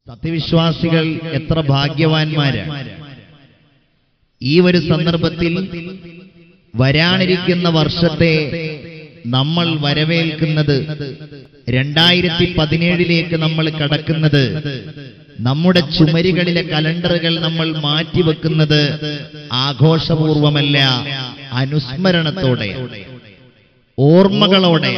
സത്യവിശ്വാസികൾ എത്ര ഭാഗ്യവാന്മാരാണ്. ഈ ഒരു സന്ദർഭത്തിൽ വരാനിരിക്കുന്ന വർഷത്തെ നമ്മൾ വരവേൽക്കുന്നത് 2017 നമ്മൾ കടക്കുന്നത് നമ്മുടെ ചുമരുകളിലെ കലണ്ടറുകൾ നമ്മൾ മാറ്റിവെക്കുന്നത് ആഘോഷപൂർവമല്ല, അനുസ്മരണത്തോടെ, ഓർമ്മകളോടെ.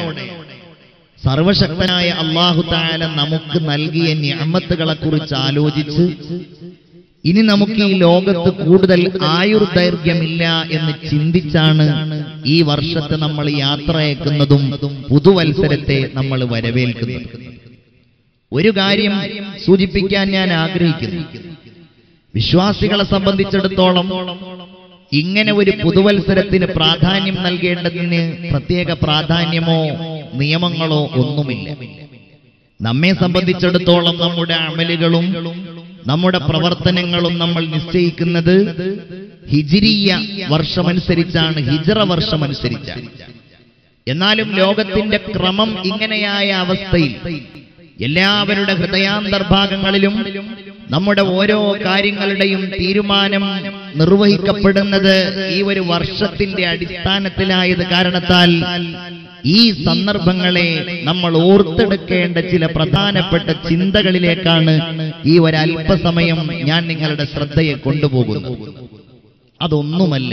സർവശക്തനായ അല്ലാഹു തആല നമുക്ക് നൽകിയ നിഅമത്തുകളെ കുറിച്ച് ആലോചിച്ച് ഇനി നമുക്ക് ഈ ലോകത്ത് കൂടുതൽ ആയുർദൈർഘ്യമില്ല എന്ന് ചിന്തിച്ചാണ് ഈ വർഷത്തെ നമ്മൾ യാത്രയക്കുന്നതും പുതുവത്സരത്തെ നമ്മൾ വരവേൽക്കുന്നത്. ഒരു കാര്യം സൂചിപ്പിക്കാൻ ഞാൻ ആഗ്രഹിക്കുന്നു. വിശ്വാസികളെ സംബന്ധിച്ചിടത്തോളം ഇങ്ങനെ ഒരു പുതുവത്സരത്തിന് പ്രാധാന്യം നൽകേണ്ടതിന് പ്രത്യേക പ്രാധാന്യമോ നിയമങ്ങളോ ഒന്നുമില്ല. നമ്മെ സംബന്ധിച്ചിടത്തോളം നമ്മുടെ അമലുകളും നമ്മുടെ പ്രവർത്തനങ്ങളും നമ്മൾ നിശ്ചയിക്കുന്നത് ഹിജ്രിയ വർഷമനുസരിച്ചാണ്, ഹിജ്റ വർഷമനുസരിച്ചാണ്. എന്നാലും ലോകത്തിന്റെ ക്രമം ഇങ്ങനെയായ അവസ്ഥയിൽ എല്ലാവരുടെ ഹൃദയാന്തർഭാഗങ്ങളിലും നമ്മുടെ ഓരോ കാര്യങ്ങളുടെയും തീരുമാനം നിർവഹിക്കപ്പെടുന്നത് ഈ ഒരു വർഷത്തിന്റെ അടിസ്ഥാനത്തിലായത് കാരണത്താൽ ഈ സന്ദർഭങ്ങളെ നമ്മൾ ഓർത്തെടുക്കേണ്ട ചില പ്രധാനപ്പെട്ട ചിന്തകളിലേക്കാണ് ഈ ഒരല്പസമയം ഞാൻ നിങ്ങളുടെ ശ്രദ്ധയെ കൊണ്ടുപോകുന്നത്. അതൊന്നുമല്ല,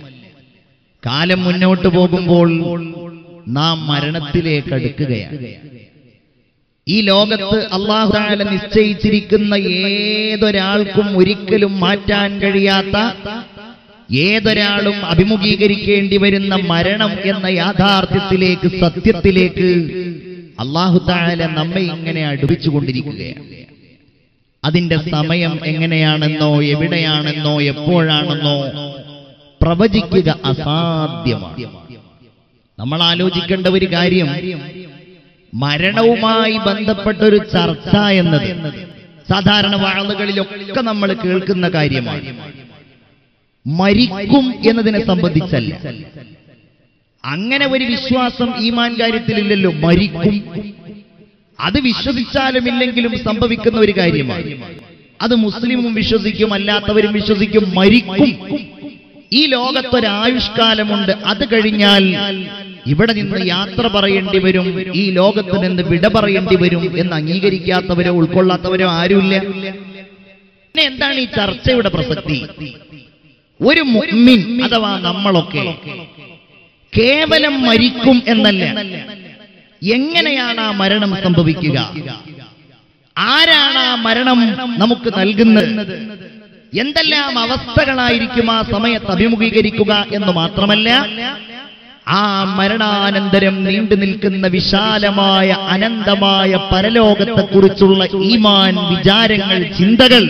കാലം മുന്നോട്ട് പോകുമ്പോൾ നാം മരണത്തിലേക്ക് അടുക്കുകയാണ്. ഈ ലോകത്ത് അല്ലാഹു തആല നിശ്ചയിച്ചിരിക്കുന്ന ഏതൊരാൾക്കും ഒരിക്കലും മാറ്റാൻ കഴിയാത്ത, ഏതൊരാളും അഭിമുഖീകരിക്കേണ്ടി വരുന്ന മരണം എന്ന യാഥാർത്ഥ്യത്തിലേക്ക്, സത്യത്തിലേക്ക് അല്ലാഹു തആല നമ്മെ ഇങ്ങനെ അടുപ്പിച്ചുകൊണ്ടിരിക്കുകയാണ്. അതിന്റെ സമയം എങ്ങനെയാണെന്നോ എവിടെയാണെന്നോ എപ്പോഴാണെന്നോ പ്രവചിക്കുക അസാധ്യമാണ്. നമ്മൾ ആലോചിക്കേണ്ട ഒരു കാര്യം, മരണവുമായി ബന്ധപ്പെട്ടൊരു ചർച്ച എന്നത് സാധാരണ വാളുകളിലൊക്കെ നമ്മൾ കേൾക്കുന്ന കാര്യമാണ്. മരിക്കും എന്നതിനെ സംബന്ധിച്ചല്ല. അങ്ങനെ ഒരു വിശ്വാസം ഈമാൻ കാര്യത്തിലില്ലല്ലോ. മരിക്കും, അത് വിശ്വസിച്ചാലും ഇല്ലെങ്കിലും സംഭവിക്കുന്ന ഒരു കാര്യമാണ്. അത് മുസ്ലിമും വിശ്വസിക്കും, അല്ലാത്തവരും വിശ്വസിക്കും. മരിക്കും. ഈ ലോകത്തൊരായുഷ്കാലമുണ്ട്, അത് കഴിഞ്ഞാൽ ഇവിടെ നിന്ന് യാത്ര പറയേണ്ടി വരും, ഈ ലോകത്ത് നിന്ന് വിട പറയേണ്ടി വരും എന്ന് അംഗീകരിക്കാത്തവരോ ഉൾക്കൊള്ളാത്തവരോ ആരുമില്ല. പിന്നെ എന്താണ് ഈ ചർച്ചയുടെ പ്രസക്തി? ഒരു മുഅ്മിൻ അഥവാ നമ്മളൊക്കെ കേവലം മരിക്കും എന്നല്ല, എങ്ങനെയാണ് ആ മരണം സംഭവിക്കുക, ആരാണ് ആ മരണം നമുക്ക് നൽകുന്നത്, എന്തെല്ലാം അവസ്ഥകളായിരിക്കും ആ സമയത്ത് അഭിമുഖീകരിക്കുക എന്ന് മാത്രമല്ല, ആ മരണാനന്തരം നീണ്ടു നിൽക്കുന്ന വിശാലമായ അനന്തമായ പരലോകത്തെക്കുറിച്ചുള്ള ഈമാൻ, വിചാരങ്ങൾ, ചിന്തകൾ,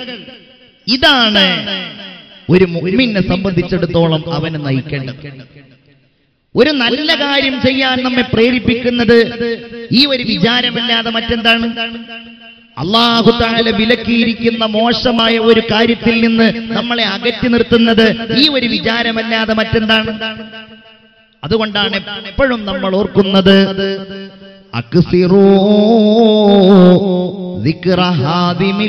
ഇതാണ് ഒരു മുഅ്മിനെ സംബന്ധിച്ചിടത്തോളം അവനെ നയിക്കേണ്ടത്. ഒരു നല്ല കാര്യം ചെയ്യാൻ നമ്മെ പ്രേരിപ്പിക്കുന്നത് ഈ ഒരു വിചാരമല്ലാതെ മറ്റെന്താണ്? അല്ലാഹു തആല വിലക്കിയിരിക്കുന്ന മോശമായ ഒരു കാര്യത്തിൽ നിന്ന് നമ്മളെ അകറ്റി നിർത്തുന്നത് ഈ ഒരു വിചാരമല്ലാതെ മറ്റെന്താണ്? അതുകൊണ്ടാണ് എപ്പോഴും നമ്മൾ ഓർക്കുന്നത്, അക്സിറൂ ദിക്റ ഹാദിമിൽ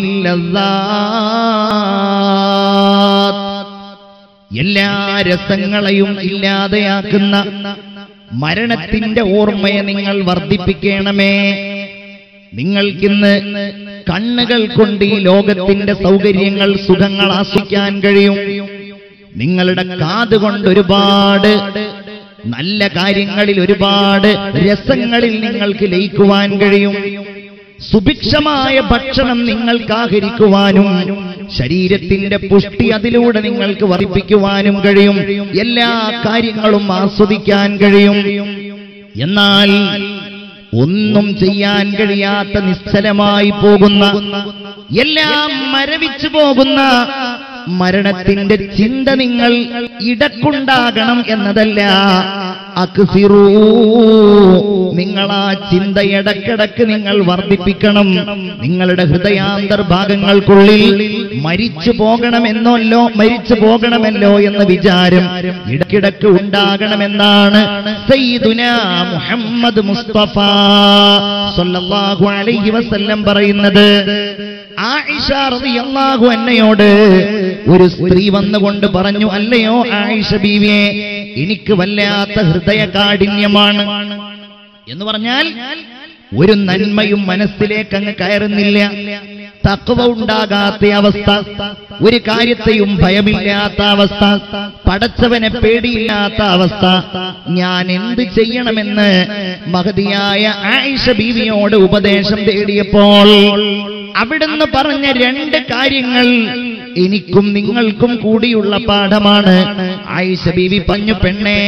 ലദ്ദാത്ത്, എല്ലാ രസങ്ങളെയും ഇല്ലാതെയാക്കുന്ന മരണത്തിന്റെ ഓർമ്മയെ നിങ്ങൾ വർദ്ധിപ്പിക്കണമേ. നിങ്ങൾക്കിന്ന് കണ്ണുകൾ കൊണ്ട് ഈ ലോകത്തിന്റെ സൗകര്യങ്ങൾ, സുഖങ്ങൾ ആസ്വദിക്കാൻ കഴിയും. നിങ്ങളുടെ കാതുകൊണ്ട് ഒരുപാട് നല്ല കാര്യങ്ങളിൽ, ഒരുപാട് രസങ്ങളിൽ നിങ്ങൾക്ക് ലയിക്കുവാൻ കഴിയും. സുഭിക്ഷമായ ഭക്ഷണം നിങ്ങൾക്ക് ആഹരിക്കുവാനും ശരീരത്തിന്റെ പുഷ്ടി അതിലൂടെ നിങ്ങൾക്ക് വർദ്ധിപ്പിക്കുവാനും കഴിയും. എല്ലാ കാര്യങ്ങളും ആസ്വദിക്കാൻ കഴിയും. എന്നാൽ ഒന്നും ചെയ്യാൻ കഴിയാത്ത, നിശ്ചലമായി പോകുന്ന, എല്ലാം മരവിച്ചു പോകുന്ന മരണത്തിന്റെ ചിന്ത നിങ്ങൾ ഇടക്കുണ്ടാകണം എന്നതല്ല. അക്സിറൂ, നിങ്ങൾ ആ ചിന്ത ഇടക്കിടക്ക് നിങ്ങൾ വർദ്ധിപ്പിക്കണം. നിങ്ങളുടെ ഹൃദയാന്തർഭാഗങ്ങൾക്കുള്ളിൽ മരിച്ചു പോകണമല്ലോ എന്ന വിചാരം ഇടക്കിടക്ക് ഉണ്ടാകണമെന്നാണ് സയ്യിദുനാ മുഹമ്മദ് മുസ്തഫ സ്വല്ലല്ലാഹു അലൈഹി വസല്ലം പറയുന്നത്. ആയിഷ റളിയല്ലാഹു അൻഹയോട് ഒരു സ്ത്രീ വന്നുകൊണ്ട് പറഞ്ഞു, അല്ലയോ ആയിഷ ബീവിയെ, എനിക്ക് വല്ലാത്ത ഹൃദയകാഠിന്യമാണ്. എന്ന് പറഞ്ഞാൽ ഒരു നന്മയും മനസ്സിലേക്ക് അങ്ങ് കയറുന്നില്ല, തഖ്വ ഉണ്ടാകാത്ത അവസ്ഥ, ഒരു കാര്യത്തെയും ഭയമില്ലാത്ത അവസ്ഥ, പടച്ചവനെ പേടിയില്ലാത്ത അവസ്ഥ. ഞാൻ എന്ത് ചെയ്യണമെന്ന് മഹദിയായ ആയിഷ ബീവിയോട് ഉപദേശം തേടിയപ്പോൾ അവിടുന്ന് പറഞ്ഞ രണ്ട് കാര്യങ്ങൾ എനിക്കും നിങ്ങൾക്കും കൂടിയുള്ള പാഠമാണ്. ആയിഷ ബീവി പറഞ്ഞു, പെണ്ണേ,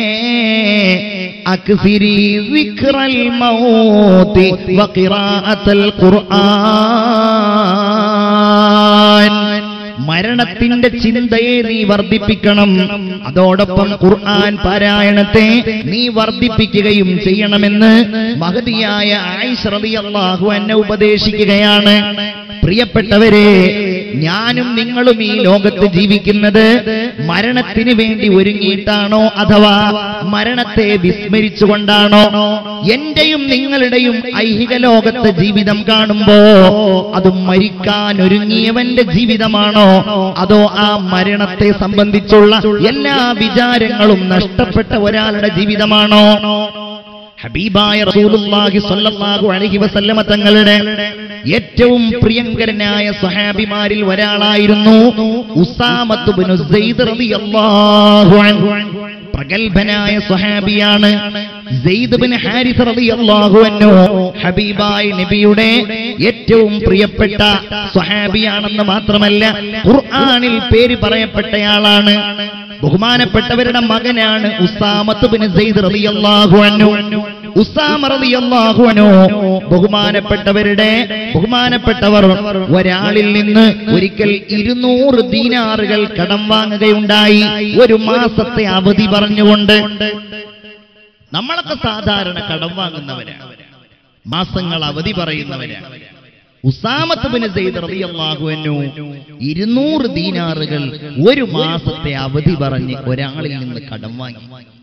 അക്സിരി സിക്റൽ മൗതി വഖിറാഅത്തുൽ ഖുർആൻ. മരണത്തിന്റെ ചിന്തയെ നീ വർദ്ധിപ്പിക്കണം, അതോടൊപ്പം ഖുർആൻ പാരായണത്തെ നീ വർദ്ധിപ്പിക്കുകയും ചെയ്യണമെന്ന് മഹദിയായ ആയിഷ റളിയല്ലാഹു അൻഹ ഉപദേശിക്കുകയാണ്. പ്രിയപ്പെട്ടവരെ, ഞാനും നിങ്ങളും ഈ ലോകത്ത് ജീവിക്കുന്നത് മരണത്തിന് വേണ്ടി ഒരുങ്ങിയിട്ടാണോ അഥവാ മരണത്തെ വിസ്മരിച്ചുകൊണ്ടാണോ? എന്റെയും നിങ്ങളുടെയും ഐഹിക ലോകത്തെ ജീവിതം കാണുമ്പോ അത് മരിക്കാൻ ഒരുങ്ങിയവന്റെ ജീവിതമാണോ, അതോ ആ മരണത്തെ സംബന്ധിച്ചുള്ള എല്ലാ വിചാരങ്ങളും നഷ്ടപ്പെട്ട ഒരാളുടെ ജീവിതമാണോ? ഹബീബായ റസൂലുള്ളാഹി സ്വല്ലല്ലാഹു അലൈഹി വസല്ലമ തങ്ങളുടെ ഏറ്റവും പ്രിയങ്കരനായ സ്വഹാബിമാരിൽ ഒരാളായിരുന്നു ഉസാമത്ത് ഇബ്നു സെയ്ദ് റളിയല്ലാഹു അൻഹു. പ്രഗൽഭനായ സ്വഹാബിയാണ് സെയ്ദ് ഇബ്നു ഹാരിസ റളിയല്ലാഹു അൻഹു. ഹബീബായ നബിയുടെ ഏറ്റവും പ്രിയപ്പെട്ട സ്വഹാബിയാണെന്ന് മാത്രമല്ല, ഖുർആനിൽ പേര് പറയപ്പെട്ടയാളാണ്. ബഹുമാനപ്പെട്ടവരുടെ മകനാണ് ഉസാമത്ത് ഇബ്നു സെയ്ദ് റളിയല്ലാഹു അൻഹു. ഉസാമ റളിയല്ലാഹു അൻഹു ബഹുമാനപ്പെട്ടവർ ഒരാളിൽ നിന്ന് ഒരിക്കൽ 200 ദീനാറുകൾ കടം വാങ്ങുകയുണ്ടായി, ഒരു മാസത്തെ അവധി പറഞ്ഞുകൊണ്ട്. നമ്മളൊക്കെ സാധാരണ കടം വാങ്ങുന്നവരാണ്, മാസങ്ങൾ അവധി പറയുന്നവരാണ്. ഉസാമത്ത് ഇബ്നു സെയ്ദ് റളിയല്ലാഹു അൻഹു 200 ദീനാറുകൾ ഒരു മാസത്തെ അവധി പറഞ്ഞ് ഒരാളിൽ നിന്ന് കടം വാങ്ങി.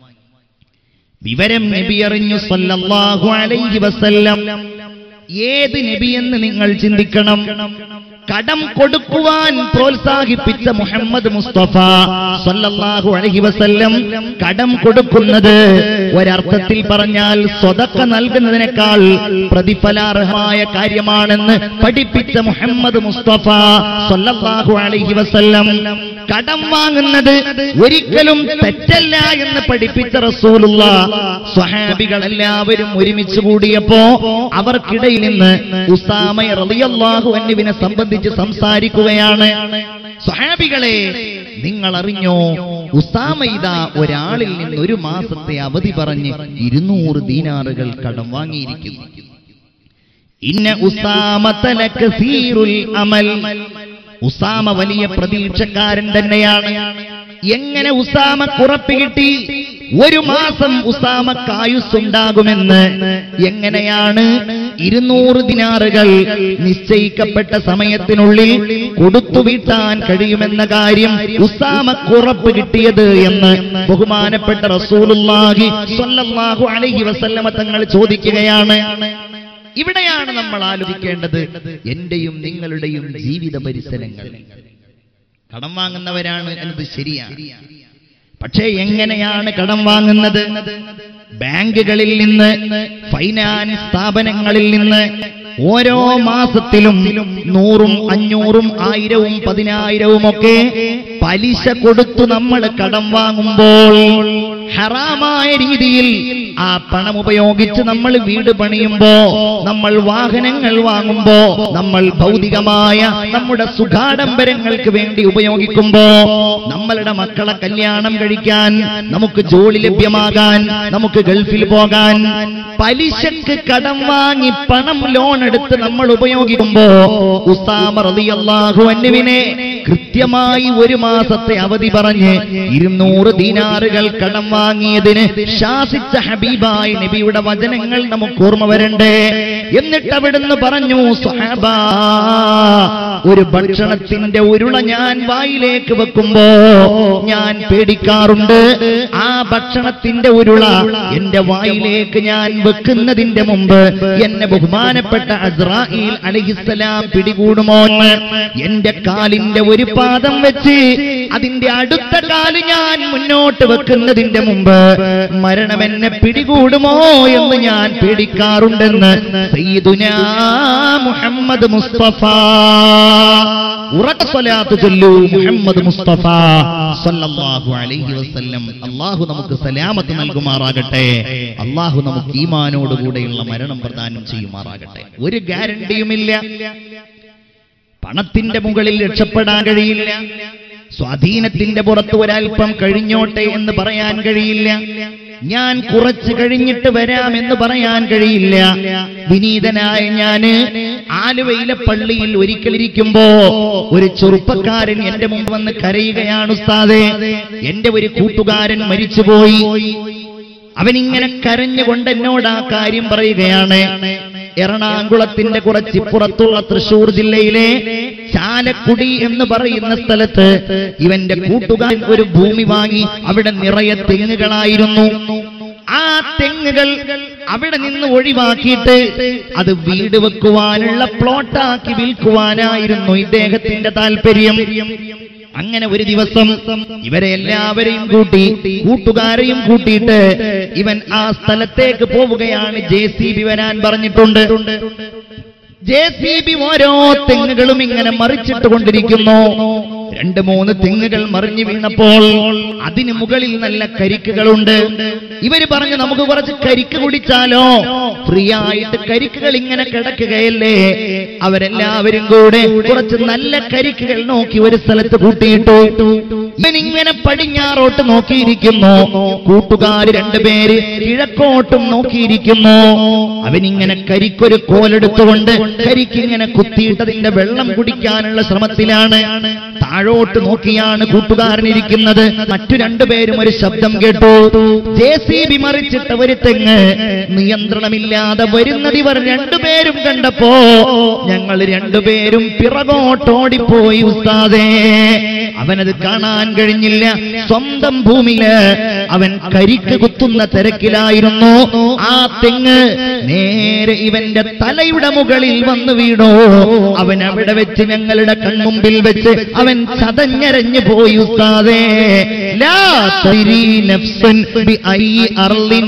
വിവരം നബി അറിഞ്ഞു സല്ലല്ലാഹു അലൈഹി വസല്ലം. ഏത് നബിയെന്ന് നിങ്ങൾ ചിന്തിക്കണം. കടം കൊടുക്കുവാൻ പ്രോത്സാഹിപ്പിച്ച മുഹമ്മദ് മുസ്തഫ സല്ലല്ലാഹു അലൈഹി വസല്ലം കടം കൊടുക്കുന്നത് ഒരർത്ഥത്തിൽ പറഞ്ഞാൽ സ്വതക്ക നൽകുന്നതിനേക്കാൾ പ്രതിഫലാർഹമായ കാര്യമാണെന്ന് പഠിപ്പിച്ച മുഹമ്മദ് മുസ്തഫ സല്ലല്ലാഹു അലൈഹി വസല്ലം കടം വാങ്ങുന്നത് ഒരിക്കലും തെറ്റല്ല എന്ന് പഠിപ്പിച്ച റസൂലുള്ളാഹ് സ്വഹാബികൾ എല്ലാവരും ഒരുമിച്ച് കൂടിയപ്പോ അവർക്കിടയിൽ നിന്ന് ഉസാമ റളിയല്ലാഹു അൻഹുവിനെ സംബന്ധിച്ച് സംസാരിക്കുകയാണ്. സ്വഹാബികളെ, നിങ്ങൾ അറിഞ്ഞോ, ഉസാമ ഇതാ ഒരാളിൽ നിന്ന് ഒരു മാസത്തെ അവധി പറഞ്ഞ് 200 ദീനാറുകൾ കടം വാങ്ങിയിരിക്കുന്നു. ഇന്ന ഉസാമത ലകസീറുൽ അമൽ. ഉസാമ വലിയ പ്രതീക്ഷക്കാരൻ തന്നെയാണ്. എങ്ങനെ ഉസാമക്ക് ഉറപ്പ് കിട്ടി ഒരു മാസം ഉസാമക്ക് ആയുസ്സുണ്ടാകുമെന്ന്? എങ്ങനെയാണ് 200 ദിനാറുകൾ നിശ്ചയിക്കപ്പെട്ട സമയത്തിനുള്ളിൽ കൊടുത്തുവിട്ടാൻ കഴിയുമെന്ന കാര്യം ഉസാമക്ക് ഉറപ്പ് കിട്ടിയത് എന്ന് ബഹുമാനപ്പെട്ട റസൂലുള്ളാഹി സ്വല്ലല്ലാഹു അലൈഹി വസല്ലമ തങ്ങൾ ചോദിക്കുകയാണ്. ഇവിടെയാണ് നമ്മൾ ആലോചിക്കേണ്ടത് എന്റെയും നിങ്ങളുടെയും ജീവിത പരിസരങ്ങൾ. കടം വാങ്ങുന്നവരാണ് എന്നത് ശരിയാണ്, പക്ഷേ എങ്ങനെയാണ് കടം വാങ്ങുന്നത്? ബാങ്കുകളിൽ നിന്ന്, ഫൈനാൻസ് സ്ഥാപനങ്ങളിൽ നിന്ന് ഓരോ മാസത്തിലും 100ഉം 500ഉം 1000ഉം 10000ഉം ഒക്കെ പലിശ കൊടുത്തു നമ്മൾ കടം വാങ്ങുമ്പോൾ ഹറാമായ രീതിയിൽ ആ പണം ഉപയോഗിച്ച് നമ്മൾ വീട് പണിയുമ്പോ, നമ്മൾ വാഹനങ്ങൾ വാങ്ങുമ്പോ, നമ്മൾ ഭൗതികമായ നമ്മുടെ സുഖാഡംബരങ്ങൾക്ക് വേണ്ടി ഉപയോഗിക്കുമ്പോ, നമ്മളുടെ മക്കളെ കല്യാണം കഴിക്കാൻ, നമുക്ക് ജോലി ലഭ്യമാകാൻ, നമുക്ക് ഗൾഫിൽ പോകാൻ പലിശക്ക് കടം വാങ്ങി പണം ലോൺ എടുത്ത് നമ്മൾ ഉപയോഗിക്കുമ്പോ ഉസാമ റളിയല്ലാഹു അൻഹുവിനെ കൃത്യമായി 1 മാസത്തെ അവധി പറഞ്ഞ് 200 ദീനാറുകൾ കടം വാങ്ങിയതിന് ശാസിച്ച ഹബീബായ നബിയുടെ വചനങ്ങൾ നമുക്ക് ഓർമ്മ വരണ്ടേ? എന്നിട്ട് അവിടുന്ന് പറഞ്ഞു, സ്വഹാബാ, ഒരു ഭക്ഷണത്തിന്റെ ഉരുള ഞാൻ വായിലേക്ക് വെക്കുമ്പോ ഞാൻ പേടിക്കാറുണ്ട്. ആ ഭക്ഷണത്തിന്റെ ഉരുള എന്റെ വായിലേക്ക് ഞാൻ വെക്കുന്നതിന്റെ മുമ്പ് എന്നെ ബഹുമാനപ്പെട്ട അസ്രാഈൽ അലൈഹിസ്സലാം പിടികൂടുമോ? എന്റെ കാലിന്റെ ഒരു പാദം വെച്ച് അതിന്റെ അടുത്ത കാല് ഞാൻ മുന്നോട്ട് വെക്കുന്നതിന്റെ മുമ്പ് മരണം എന്നെ പിടികൂടുമോ എന്ന് ഞാൻ പേടിക്കാറുണ്ടെന്ന് സയ്യിദുനാ മുഹമ്മദ് മുസ്തഫ. ഉറക്ക സ്വലാത്ത് ചൊല്ലൂ മുഹമ്മദ് മുസ്തഫ സല്ലല്ലാഹു അലൈഹി വസല്ലം. അല്ലാഹു നമുക്ക് സലാമത്ത് നൽകുമാറാകട്ടെ. അല്ലാഹു നമുക്ക് ഈമാനോടുകൂടെയുള്ള മരണം പ്രദാനം ചെയ്യുമാറാകട്ടെ. ഒരു ഗ്യാരണ്ടിയുമില്ല. പണത്തിന്റെ മുകളിൽ രക്ഷപ്പെടാൻ കഴിയില്ല. സ്വാധീനത്തിന്റെ പുറത്ത് ഒരൽപ്പം കഴിഞ്ഞോട്ടെ എന്ന് പറയാൻ കഴിയില്ല. ഞാൻ കുറച്ച് കഴിഞ്ഞിട്ട് വരാമെന്ന് പറയാൻ കഴിയില്ല. വിനീതനായ ഞാന് ആലുവയിലെ പള്ളിയിൽ ഒരിക്കലിരിക്കുമ്പോ ഒരു ചെറുപ്പക്കാരൻ എന്റെ മുമ്പ് വന്ന് കരയുകയാണ്, ഉസ്താദേ, എന്റെ ഒരു കൂട്ടുകാരൻ മരിച്ചുപോയി. അവനിങ്ങനെ കരഞ്ഞുകൊണ്ട് എന്നോട് ആ കാര്യം പറയുകയാണ്. എറണാകുളത്തിന്റെ കുറച്ചിപ്പുറത്തുള്ള തൃശൂർ ജില്ലയിലെ ചാലക്കുടി എന്ന് പറയുന്ന സ്ഥലത്ത് ഇവന്റെ കൂട്ടുകാരൻ ഒരു ഭൂമി വാങ്ങി. അവിടെ നിറയെ തെങ്ങുകളായിരുന്നു. ആ തെങ്ങുകൾ അവിടെ നിന്ന് ഒഴിവാക്കിയിട്ട് അത് വീട് വെക്കുവാനുള്ള പ്ലോട്ടാക്കി വിൽക്കുവാനായിരുന്നു ഇദ്ദേഹത്തിന്റെ താല്പര്യം. അങ്ങനെ ഒരു ദിവസം ഇവരെ എല്ലാവരെയും കൂട്ടി, കൂട്ടുകാരെയും കൂട്ടിയിട്ട് ഇവൻ ആ സ്ഥലത്തേക്ക് പോവുകയാണ്. JCB വരാൻ പറഞ്ഞിട്ടുണ്ട്. JCB ഓരോ തെങ്ങുകളും ഇങ്ങനെ മറിച്ചിട്ട് കൊണ്ടിരിക്കുന്നു. 2-3 തെങ്ങുകൾ മറിഞ്ഞു വീണപ്പോൾ അതിന് മുകളിൽ നല്ല കരിക്കുകളുണ്ട്. ഇവര് പറഞ്ഞു, നമുക്ക് കുറച്ച് കരിക്ക് കുടിച്ചാലോ? ഫ്രീ ആയിട്ട് കരിക്കുകൾ ഇങ്ങനെ കിടക്കുകയല്ലേ. അവരെല്ലാവരും കൂടെ കുറച്ച് നല്ല കരിക്കുകൾ നോക്കി ഒരു സ്ഥലത്ത് കൂട്ടിയിട്ടു. ഇവനിങ്ങനെ പടിഞ്ഞാറോട്ട് നോക്കിയിരിക്കുന്നു. കൂട്ടുകാർ 2 പേര് കിഴക്കോട്ടും നോക്കിയിരിക്കുന്നു. അവനിങ്ങനെ കരിക്കൊരു കോലെടുത്തുകൊണ്ട് കരിക്കിങ്ങനെ കുത്തിയിട്ടതിന്റെ വെള്ളം കുടിക്കാനുള്ള ശ്രമത്തിലാണ്. താഴോട്ട് നോക്കിയാണ് കൂട്ടുകാരനിരിക്കുന്നത്. മറ്റു 2 പേരും ഒരു ശബ്ദം കേട്ടു. JCB മറിച്ചിട്ട ഒരു തെങ്ങ് നിയന്ത്രണമില്ലാതെ വരുന്നത് ഇവർ 2 പേരും കണ്ടപ്പോ ഞങ്ങൾ 2 പേരും പിറകോട്ടോടിപ്പോയി, ഉസ്താദേ. അവനത് കാണാൻ കഴിഞ്ഞില്ല. സ്വന്തം ഭൂമിയില് അവൻ കരിക്ക് കുത്തുന്ന തിരക്കിലായിരുന്നു. ആ തെങ്ങ് നേരെ ഇവന്റെ തലയുടെ മുകളിൽ വന്നു വീണു. അവൻ അവിടെ വെച്ച്, ഞങ്ങളുടെ കൺമുമ്പിൽ വെച്ച് അവൻ ചതഞ്ഞരഞ്ഞു പോയി, ഉസ്താദേ. ലാ തരി നഫ്സൻ ബിഅയി അർളിൻ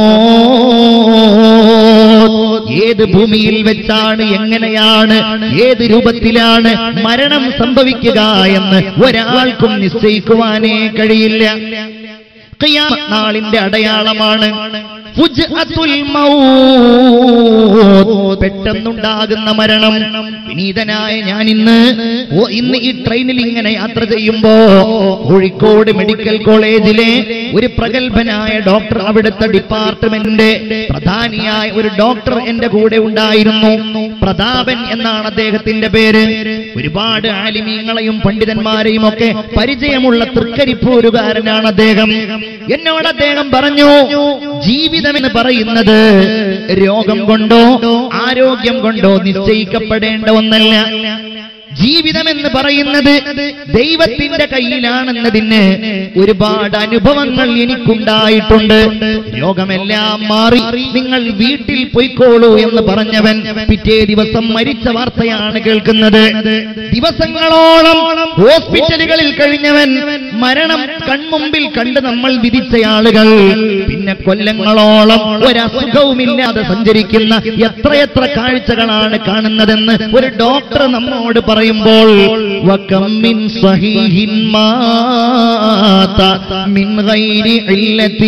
തമൂത്. ഏത് ഭൂമിയിൽ വെച്ചാണ്, എങ്ങനെയാണ്, ഏത് രൂപത്തിലാണ് മരണം സംഭവിക്കുക എന്ന് ഒരാൾക്കും നിശ്ചയിക്കുവാനേ കഴിയില്ല. ഖിയാമത്ത് നാളിന്റെ അടയാളമാണ് ഫുജ്അത്തുൽ മൗത്ത്, പെട്ടെന്നുണ്ടാകുന്ന മരണം. വിനീതനായ ഞാൻ ഇന്ന് ഈ ട്രെയിനിൽ ഇങ്ങനെ യാത്ര ചെയ്യുമ്പോ കോഴിക്കോട് മെഡിക്കൽ കോളേജിലെ ഒരു പ്രഗത്ഭനായ ഡോക്ടർ, അവിടുത്തെ ഡിപ്പാർട്ട്മെന്റിന്റെ പ്രധാനിയായ ഒരു ഡോക്ടർ എന്റെ കൂടെ ഉണ്ടായിരുന്നു. പ്രതാപൻ എന്നാണ് അദ്ദേഹത്തിന്റെ പേര്. ഒരുപാട് ആലിമീങ്ങളെയും പണ്ഡിതന്മാരെയും ഒക്കെ പരിചയമുള്ള തൃക്കരിപ്പൂരുകാരനാണ് അദ്ദേഹം. എന്നോട് അദ്ദേഹം പറഞ്ഞു, ജീവിതമെന്ന് പറയുന്നത് രോഗം കൊണ്ടോ ആരോഗ്യം കൊണ്ടോ നിശ്ചയിക്കപ്പെടേണ്ട ഒന്നല്ല. ജീവിതമെന്ന് പറയുന്നത് ദൈവത്തിന്റെ കയ്യിലാണെന്നതിന് ഒരുപാട് അനുഭവങ്ങൾ എനിക്കുണ്ടായിട്ടുണ്ട്. രോഗമെല്ലാം മാറി നിങ്ങൾ വീട്ടിൽ പോയിക്കോളൂ എന്ന് പറഞ്ഞവൻ പിറ്റേ ദിവസം മരിച്ച വാർത്തയാണ് കേൾക്കുന്നത്. ദിവസങ്ങളോളം ഹോസ്പിറ്റലുകളിൽ കഴിഞ്ഞവൻ, മരണം കൺമുമ്പിൽ കണ്ട് നമ്മൾ വിധിച്ച ആളുകൾ, പിന്നെ കൊല്ലങ്ങളോളം ഒരസുഖവുമില്ലാതെ സഞ്ചരിക്കുന്ന എത്രയെത്ര കാഴ്ചകളാണ് കാണുന്നതെന്ന് ഒരു ഡോക്ടർ നമ്മോട് പറയുമ്പോൾ, വകം മിൻ സഹീഹിൻ മാത മിൻ ഗൈരി ഇല്ലതി,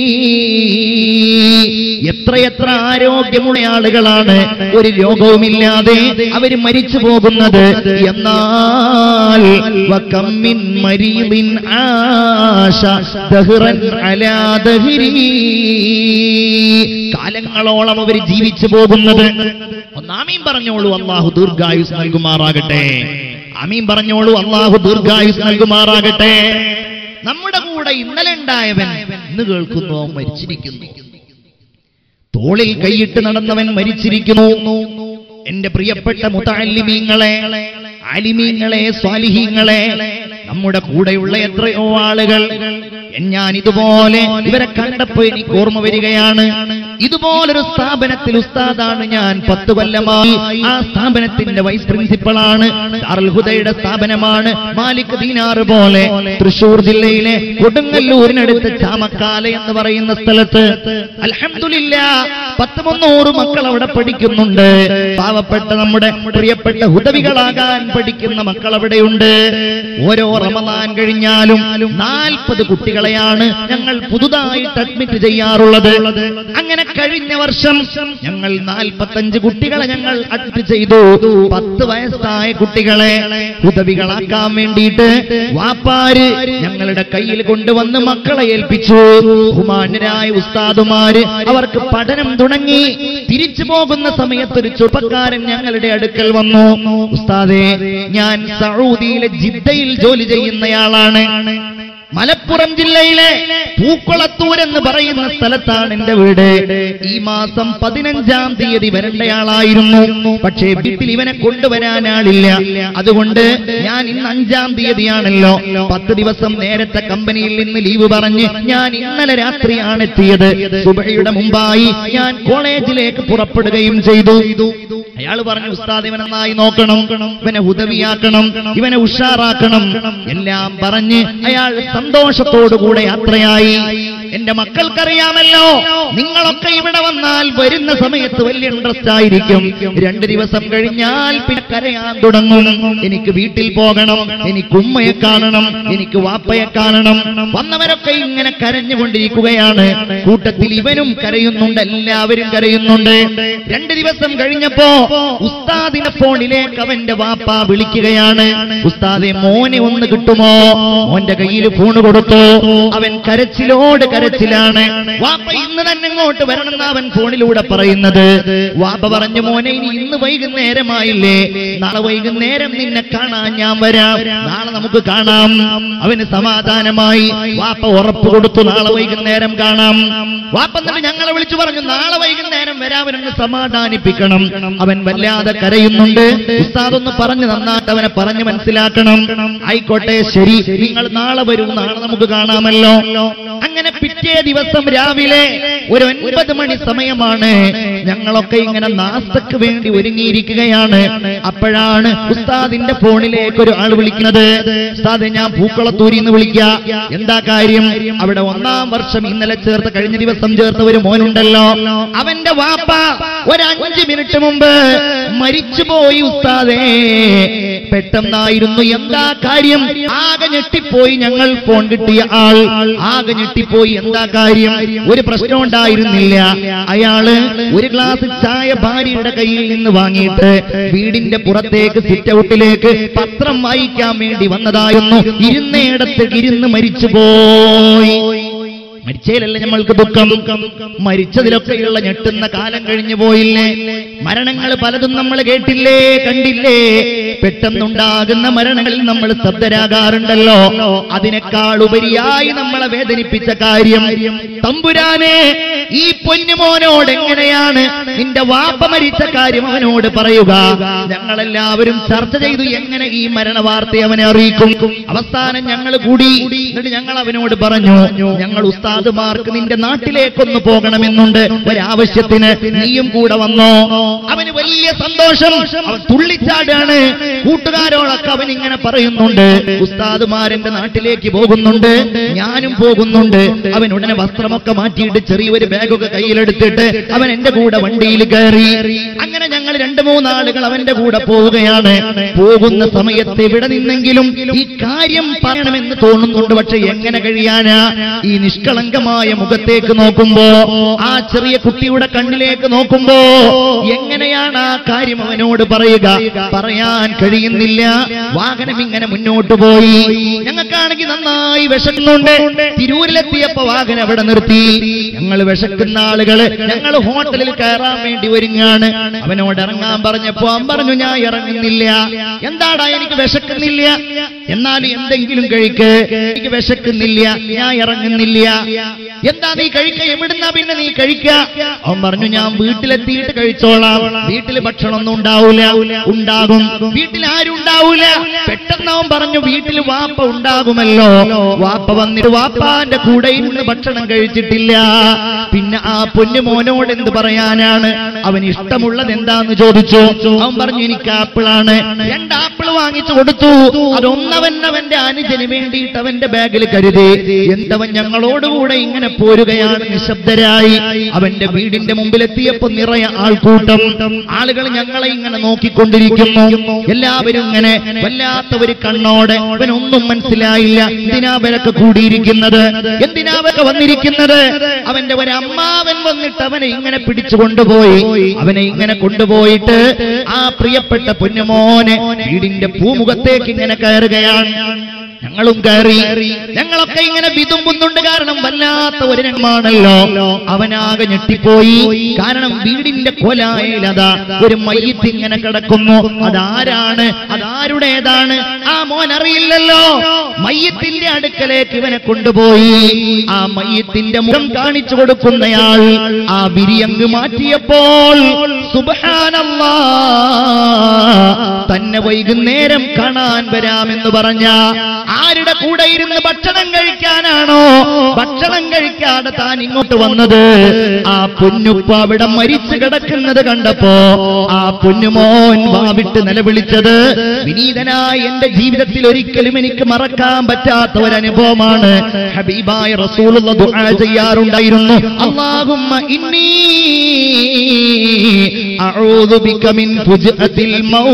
എത്രയെത്ര ആരോഗ്യമുള്ള ആളുകളാണ് ഒരു രോഗവുമില്ലാതെ അവര് മരിച്ചു പോകുന്നത്. എന്നാൽ വകം മിൻ മരീദിൻ ആശ ദഹ്റൻ അലാ ദഹ്രി, കാലങ്ങളോളം അവർ ജീവിച്ചു പോകുന്നത്. ഒന്നാമീൻ പറഞ്ഞോളൂ, അല്ലാഹു ദീർഘായുസ് നൽകുമാറാകട്ടെ. ആമീൻ പറഞ്ഞോളൂ. അള്ളാഹു ദീർഘായുസ് നൽകുമാറാകട്ടെ. നമ്മുടെ കൂടെ ഇന്നലെ ഉണ്ടായവൻ ഇന്ന് കേൾക്കുന്നു അവൻ മരിച്ചിരിക്കുന്നു. തോളിൽ കൈയിട്ട് നടന്നവൻ മരിച്ചിരിക്കുന്നു. എന്റെ പ്രിയപ്പെട്ട മുതഅല്ലിമീങ്ങളെ, ആലിമീങ്ങളെ, സ്വാലിഹീങ്ങളെ, നമ്മുടെ കൂടെയുള്ള എത്രയോ ആളുകൾ, ഞാൻ ഇതുപോലെ ഇവരെ കണ്ടപ്പോ എനിക്ക് ഓർമ്മ വരികയാണ്. ഇതുപോലൊരു സ്ഥാപനത്തിൽ ഉസ്താദാണ് ഞാൻ. 10 കൊല്ലമായി ആ സ്ഥാപനത്തിന്റെ വൈസ് പ്രിൻസിപ്പളാണ്. ദാറുൽ ഹുദയുടെ സ്ഥാപനമാണ്. മാലിക് ദീനാർ പോലെ തൃശൂർ ജില്ലയിലെ കൊടുങ്ങല്ലൂരിനടുത്ത് ചാമക്കാല എന്ന് പറയുന്ന സ്ഥലത്ത് അൽഹംദുലില്ലാഹ് 10-300 മക്കൾ അവിടെ പഠിക്കുന്നുണ്ട്. പാവപ്പെട്ട നമ്മുടെ പ്രിയപ്പെട്ട ഹുദവികളാകാൻ പഠിക്കുന്ന മക്കൾ അവിടെയുണ്ട്. ഓരോ റമദാൻ കഴിഞ്ഞാലും 40 കുട്ടികളെയാണ് ഞങ്ങൾ പുതുതായിട്ട് അഡ്മിറ്റ് ചെയ്യാറുള്ളത്. അങ്ങനെ കഴിഞ്ഞ വർഷം ഞങ്ങൾ 45 കുട്ടികളെ ഞങ്ങൾ അഡ്മിറ്റ് ചെയ്തു. 10 വയസ്സായ കുട്ടികളെ ഹുദവികളാക്കാൻ വേണ്ടിയിട്ട് വാപ്പാര് ഞങ്ങളുടെ കയ്യിൽ കൊണ്ടുവന്ന് മക്കളെ ഏൽപ്പിച്ചു. ബഹുമാന്യരായ ഉസ്താദുമാര് അവർക്ക് പഠനം തുടങ്ങി. തിരിച്ചു പോകുന്ന സമയത്ത് ഒരു ചെറുപ്പക്കാരൻ ഞങ്ങളുടെ അടുക്കൽ വന്നു. ഉസ്താദേ, ഞാൻ സൗദിയിലെ ജിദ്ദയിൽ ജോലി ചെയ്യുന്നയാളാണ്. മലപ്പുറം ജില്ലയിലെ പൂക്കുളത്തൂർ എന്ന് പറയുന്ന സ്ഥലത്താണ് എന്റെ വീട്. ഈ മാസം 15-ാം തീയതി വരേണ്ടയാളായിരുന്നു. പക്ഷേ വീട്ടിൽ ഇവനെ കൊണ്ടുവരാനാളില്ല. അതുകൊണ്ട് ഞാൻ ഇന്ന് 5-ാം തീയതിയാണല്ലോ, 10 ദിവസം നേരത്തെ കമ്പനിയിൽ നിന്ന് ലീവ് പറഞ്ഞ് ഞാൻ ഇന്നലെ രാത്രിയാണ് എത്തിയത്. സുബഹിയുടെ മുമ്പായി ഞാൻ കോളേജിലേക്ക് പുറപ്പെടുകയും ചെയ്തു. അയാൾ പറഞ്ഞു, ഉസ്താദ് ഇവനെ നന്നായി നോക്കണം, ഇവനെ ഹുദവിയാക്കണം, ഇവനെ ഉഷാറാക്കണം, എല്ലാം പറഞ്ഞ് അയാൾ സന്തോഷത്തോടുകൂടെ യാത്രയായി. എന്റെ മക്കൾക്കറിയാമല്ലോ, നിങ്ങളൊക്കെ ഇവിടെ വന്നാൽ വരുന്ന സമയത്ത് വലിയ ഇൻട്രസ്റ്റ് ആയിരിക്കും. 2 ദിവസം കഴിഞ്ഞാൽ പിന്നെ കരയാൻ തുടങ്ങും. എനിക്ക് വീട്ടിൽ പോകണം, എനിക്ക് ഉമ്മയെ കാണണം, എനിക്ക് വാപ്പയെ കാണണം. വന്നവരൊക്കെ ഇങ്ങനെ കരഞ്ഞുകൊണ്ടിരിക്കുകയാണ്. കൂട്ടത്തിൽ ഇവനും കരയുന്നുണ്ട്, എല്ലാവരും കരയുന്നുണ്ട്. 2 ദിവസം കഴിഞ്ഞപ്പോ ഉസ്താദിന്റെ ഫോണിലേക്ക് അവന്റെ വാപ്പ വിളിക്കുകയാണ്. ഉസ്താദെ, മോനെ ഒന്ന് കിട്ടുമോ? മോന്റെ കയ്യിൽ ഫോൺ കൊടുത്തു. അവൻ കരച്ചിലോട് കരച്ചിലാണ്. വാപ്പ ഇന്ന് തന്നെ ഇങ്ങോട്ട് വരണമെന്ന് അവൻ ഫോണിലൂടെ പറയുന്നത്. വാപ്പ പറഞ്ഞു, മോനെ ഇനി ഇന്ന് വൈകുന്നേരമായില്ലേ, നാളെ വൈകുന്നേരം നിന്നെ കാണാൻ ഞാൻ വരാം, നാളെ നമുക്ക് കാണാം. അവന് സമാധാനമായി. വാപ്പ ഉറപ്പ് കൊടുത്തു, നാളെ വൈകുന്നേരം കാണാം. വാപ്പ എന്നിട്ട് ഞങ്ങളെ വിളിച്ചു പറഞ്ഞു, നാളെ വൈകുന്നേരം വരാവനെന്ന് സമാധാനിപ്പിക്കണം. അവൻ വല്ലാതെ കരയുന്നുണ്ട്. ഉസ്താദ് ഒന്ന് പറഞ്ഞു നന്നായിട്ട് അവനെ പറഞ്ഞു മനസ്സിലാക്കണം. ആയിക്കോട്ടെ, ശരി, നിങ്ങൾ നാളെ വരൂ, നാളെ നമുക്ക് കാണാമല്ലോ. അങ്ങനെ പിറ്റേ ദിവസം രാവിലെ ഒരു 9 മണി സമയമാണ്. ഞങ്ങളൊക്കെ ഇങ്ങനെ നാസ്തക്ക് വേണ്ടി ഒരുങ്ങിയിരിക്കുകയാണ്. അപ്പോഴാണ് ഉസ്താദിന്റെ ഫോണിലേക്ക് ഒരു ആൾ വിളിക്കുന്നത്. ഉസ്താദെ, ഞാൻ പൂക്കുളത്തൂരിൽ നിന്ന് വിളിക്കാം. എന്താ കാര്യം? അവിടെ 1-ാം വർഷം ഇന്നലെ ചേർത്ത് കഴിഞ്ഞ ദിവസം ചേർത്ത ഒരു മോനുണ്ടല്ലോ, അവന്റെ വാപ്പ ഒരു 5 മിനിറ്റ് മുമ്പ് മരിച്ചുപോയി ഉസ്താദേ. പെട്ടെന്നായിരുന്നു. എന്താ കാര്യം? ആകെ ഞെട്ടിപ്പോയി. ഞങ്ങൾ ഫോൺ കിട്ടിയ ആൾ ആകെ ഞെട്ടിപ്പോയി. എന്താ കാര്യം? ഒരു പ്രശ്നം ഉണ്ടായിരുന്നില്ല. അയാള് ഒരു ഗ്ലാസ് ചായ ഭാര്യയുടെ കയ്യിൽ നിന്ന് വാങ്ങിയിട്ട് വീടിന്റെ പുറത്തേക്ക് സിറ്റ് ഔട്ടിലേക്ക് പത്രം വായിക്കാൻ വേണ്ടി വന്നതായിരുന്നു. ഇരുന്നേടത്ത് ഇരുന്ന് മരിച്ചുപോയി. മരിച്ചതിലല്ല നമ്മൾക്ക് ദുഃഖം, മരിച്ചതിലൊക്കെയുള്ള ഞെട്ടുന്ന കാലം കഴിഞ്ഞു പോയില്ലേ? മരണങ്ങൾ പലതും നമ്മൾ കേട്ടില്ലേ, കണ്ടില്ലേ? പെട്ടെന്നുണ്ടാകുന്ന മരണങ്ങളിൽ നമ്മൾ ശബ്ദരാകാറുണ്ടല്ലോ. അതിനേക്കാൾ ഉപരിയായി നമ്മളെ വേദനിപ്പിച്ച കാര്യം, തമ്പുരാനെ, ഈ പൊന്നുമോനോട് എങ്ങനെയാണ് നിന്റെ വാപ്പ മരിച്ച കാര്യം അവനോട് പറയുക? ഞങ്ങളെല്ലാവരും ചർച്ച ചെയ്തു എങ്ങനെ ഈ മരണ വാർത്ത അവനെ അറിയിക്കും. അവസാനം ഞങ്ങൾ കൂടി. എന്നിട്ട് ഞങ്ങൾ അവനോട് പറഞ്ഞു, ഞങ്ങൾ ഉസ്താദുമാർക്ക് നിന്റെ നാട്ടിലേക്കൊന്ന് പോകണമെന്നുണ്ട്, ഒരാവശ്യത്തിന്, നീയും കൂടെ വന്നോ? അവന് വലിയ സന്തോഷം. അവൻ തുള്ളിച്ചാടാണ്. കൂട്ടുകാരോടൊക്കെ അവൻ ഇങ്ങനെ പറയുന്നുണ്ട്, ഉസ്താദുമാരെന്റെ നാട്ടിലേക്ക് പോകുന്നുണ്ട്, ഞാനും പോകുന്നുണ്ട്. അവൻ ഉടനെ വസ്ത്രമൊക്കെ മാറ്റിയിട്ട് ചെറിയൊരു ബാഗൊക്കെ കയ്യിലെടുത്തിട്ട് അവൻ എന്റെ കൂടെ വണ്ടിയിൽ കയറി. അങ്ങനെ ഞങ്ങൾ 2-3 ആളുകൾ അവന്റെ കൂടെ പോവുകയാണ്. പോകുന്ന സമയത്ത് എവിടെ നിന്നെങ്കിലും ഈ കാര്യം പറയണമെന്ന് തോന്നുന്നുണ്ട്. പക്ഷെ എങ്ങനെ കഴിയാനാ? ഈ നിഷ്കളങ്കമായ മുഖത്തേക്ക് നോക്കുമ്പോ, ആ ചെറിയ കുട്ടിയുടെ കണ്ണിലേക്ക് നോക്കുമ്പോ എങ്ങനെയാണ് ആ കാര്യം അവനോട് പറയുക? പറയാൻ കഴിയുന്നില്ല. വാഹനം ഇങ്ങനെ മുന്നോട്ട് പോയി. ഞങ്ങൾക്കാണെങ്കിൽ നന്നായി വിശക്കുന്നുണ്ട്. തിരൂരിലെത്തിയപ്പോ വാഹനം അവിടെ നിർത്തി. ഞങ്ങൾ വിശക്കുന്ന ആളുകള്, ഞങ്ങൾ ഹോട്ടലിൽ കയറാൻ വേണ്ടി ഒരുങ്ങാണ്. അവനോട് ഇറങ്ങാൻ പറഞ്ഞപ്പോ അവൻ പറഞ്ഞു, ഞാൻ ഇറങ്ങുന്നില്ല. എന്താടാ? എനിക്ക് വിശക്കുന്ന വിശക്കുന്നില്ല, എന്നാലും എന്തെങ്കിലും കഴിക്ക്, എനിക്ക് വിശക്കുന്നില്ല, ഞാൻ ഇറങ്ങുന്നില്ല. എന്താ നീ കഴിക്ക? എവിടുന്നാ പിന്നെ നീ കഴിക്ക? അവൻ പറഞ്ഞു, ഞാൻ വീട്ടിലെത്തിയിട്ട് കഴിച്ചോളാം. വീട്ടിൽ ഭക്ഷണമൊന്നും ഉണ്ടാവൂല. ഉണ്ടാകും, വീട്ടിൽ ആരും ഉണ്ടാവൂല. പെട്ടെന്ന് അവൻ പറഞ്ഞു, വീട്ടിൽ വാപ്പ ഉണ്ടാകുമല്ലോ. വാപ്പ വന്നിട്ട് വാപ്പാന്റെ കൂടെ ഇരുന്ന് ഭക്ഷണം കഴിച്ചിട്ടില്ല. പിന്നെ ആ പൊന്നുമോനോട് എന്ത് പറയാനാണ്? അവന് ഇഷ്ടമുള്ളത് എന്താന്ന് ചോദിച്ചു. അവൻ പറഞ്ഞു, എനിക്ക് ആപ്പിളാണ്. 2 ആപ്പിൾ വാങ്ങിച്ചു കൊടുത്തു. അതൊന്നവന്റെ അനുജന് വേണ്ടിയിട്ട് അവന്റെ ബാഗിൽ കരുതി. എന്തവൻ ഞങ്ങളോടുകൂടെ ഇങ്ങനെ പോരുകയാണ് നിശബ്ദരായി. അവന്റെ വീടിന്റെ മുമ്പിലെത്തിയപ്പോ നിറയെ ആൾക്കൂട്ടം. ആളുകൾ ഞങ്ങളെ ഇങ്ങനെ നോക്കിക്കൊണ്ടിരിക്കുന്നു. എല്ലാവരും ഇങ്ങനെ വല്ലാത്ത ഒരു കണ്ണോടെ. അവനൊന്നും മനസ്സിലായില്ല. എന്തിനാ അവരൊക്കെ കൂടിയിരിക്കുന്നത്? എന്തിനാ അവരൊക്കെ വന്നിരിക്കുന്നത്? അവന്റെ ഒരു അമ്മാവൻ വന്നിട്ട് അവനെ ഇങ്ങനെ പിടിച്ചു കൊണ്ടുപോയി. അവനെ ഇങ്ങനെ കൊണ്ടുപോയിട്ട് ആ പ്രിയപ്പെട്ട പൊന്നുമോനെ വീടിന്റെ പൂമുഖത്തേക്ക് ഇങ്ങനെ കയറുകയാണ്. ഞങ്ങളും കയറി. ഞങ്ങളൊക്കെ ഇങ്ങനെ വിതുമ്പുന്നുണ്ട്. കാരണം വല്ലാത്ത ഒരു രംഗമാണല്ലോ. അവനാകെ ഞെട്ടിപ്പോയി. കാരണം വീടിന്റെ കൊലായിലതാ ഒരു മയ്യിത്ത് ഇങ്ങനെ കിടക്കുന്നു. അതാരാണ്? അതാരുടേതാണ്? ആ മോൻ അറിയില്ലല്ലോ. മയ്യിത്തിന്റെ അടുക്കലേക്ക് ഇവനെ കൊണ്ടുപോയി. ആ മയ്യിത്തിന്റെ മുഖം കാണിച്ചു കൊടുക്കുന്നയാൾ ആ വിരിയങ്ങ് മാറ്റിയപ്പോൾ സുബ്ഹാനല്ലാഹ്, തന്നെ വൈകുന്നേരം കാണാൻ വരാമെന്ന് പറഞ്ഞ ആരുടെ കൂടെ ഇരുന്ന് ഭക്ഷണം കഴിക്കാനാണോ ഭക്ഷണം കഴിക്കാതെ താൻ ഇങ്ങോട്ട് വന്നത്? ആ പൊന്നുപ്പ അവിടെ മരിച്ചു കിടക്കുന്നത് കണ്ടപ്പോ ആ പൊന്നുമോൻ വാവിട്ട് നിലവിളിച്ചത് വിനീതനായ എന്റെ ജീവിതത്തിൽ ഒരിക്കലും എനിക്ക് മറക്കാൻ പറ്റാത്ത ഒരു അനുഭവമാണ്. ഹബീബായ റസൂലുള്ളാഹി ദുആ ചെയ്യാറുണ്ടായിരുന്നു, അല്ലാഹുമ്മ ഇന്നി അഊദു ബിക മിൻ ഫുജ്അത്തിൽ